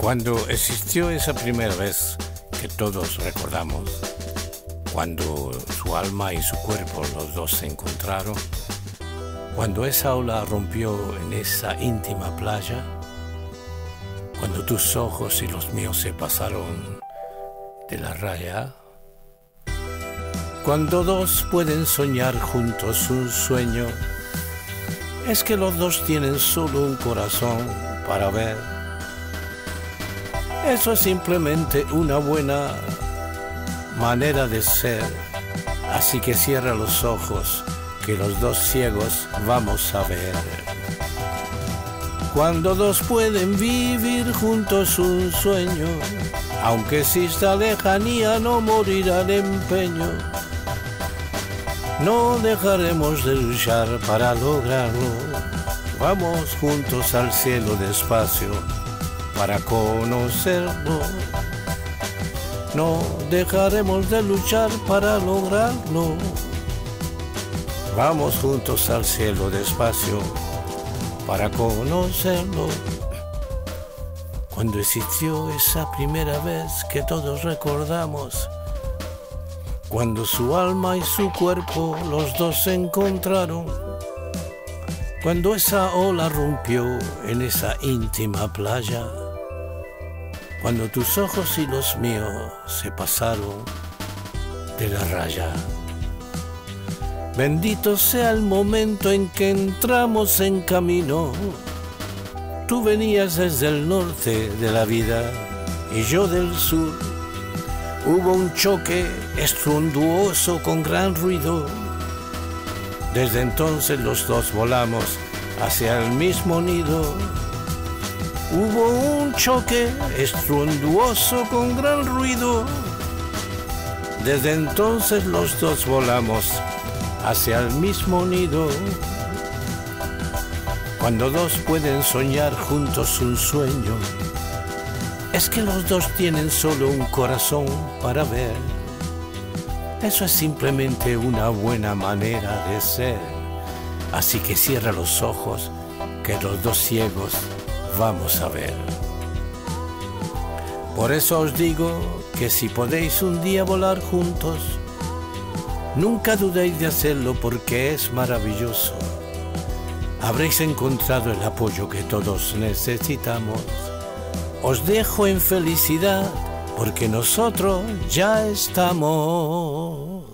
Cuando existió esa primera vez que todos recordamos, cuando su alma y su cuerpo los dos se encontraron, cuando esa ola rompió en esa íntima playa, cuando tus ojos y los míos se pasaron de la raya, cuando dos pueden soñar juntos un sueño, es que los dos tienen solo un corazón para ver. Eso es simplemente una buena manera de ser. Así que cierra los ojos, que los dos ciegos vamos a ver. Cuando dos pueden vivir juntos un sueño, aunque exista lejanía, no morirá el empeño. No dejaremos de luchar para lograrlo. Vamos juntos al cielo despacio para conocerlo. No dejaremos de luchar para lograrlo. Vamos juntos al cielo despacio para conocerlo. Cuando existió esa primera vez que todos recordamos, cuando su alma y su cuerpo los dos se encontraron, cuando esa ola rompió en esa íntima playa, cuando tus ojos y los míos se pasaron de la raya. Bendito sea el momento en que entramos en camino. Tú venías desde el norte de la vida y yo del sur. Hubo un choque estruendoso con gran ruido. Desde entonces los dos volamos hacia el mismo nido. Hubo un choque estruendoso con gran ruido. Desde entonces los dos volamos hacia el mismo nido. Cuando dos pueden soñar juntos un sueño, es que los dos tienen solo un corazón para ver. Eso es simplemente una buena manera de ser. Así que cierra los ojos, que los dos ciegos vamos a ver. Por eso os digo que si podéis un día volar juntos, nunca dudéis de hacerlo porque es maravilloso. Habréis encontrado el apoyo que todos necesitamos. Os dejo en felicidad porque nosotros ya estamos.